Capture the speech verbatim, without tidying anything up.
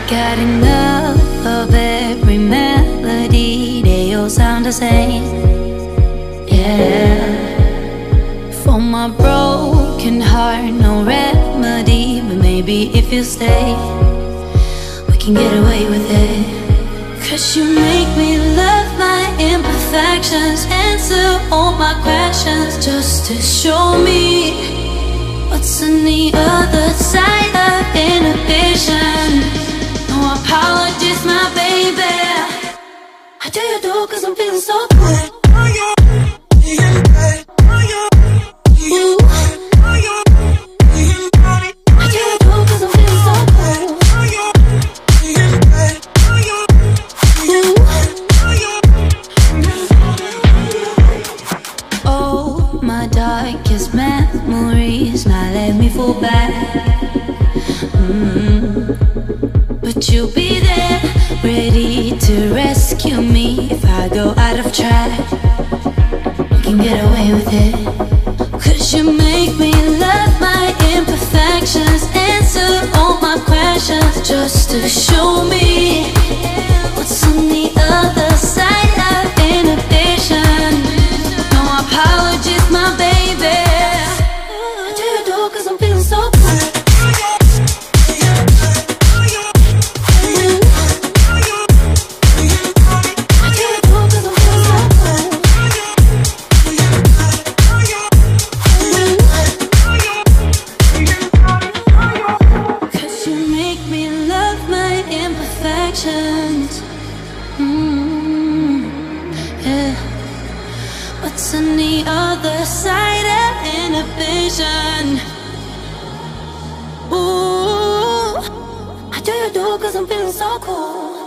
got enough of every melody, they all sound the same. Yeah. For my broken heart, no remedy, but maybe if you stay, we can get away with it. Cause you make me love my imperfections, answer all my questions, just to show me what's on the other side of inhibition. No apologies, my baby, I do you do cause I'm feeling so good. Ooh. Darkest memories, now let me fall back. mm. But you'll be there, ready to rescue me if I go out of track. You can get away with it. Cause you make me love my imperfections, answer all my questions, just to show me what's on the other side of inhibition. No apologies, my baby, I do you do cause I'm feeling so good. I do you do cause I'm feeling so good. Cause you make me love my imperfections. mm, Yeah. What's on the other side of inhibition? Ooh, I do you do cause I'm feeling so cool.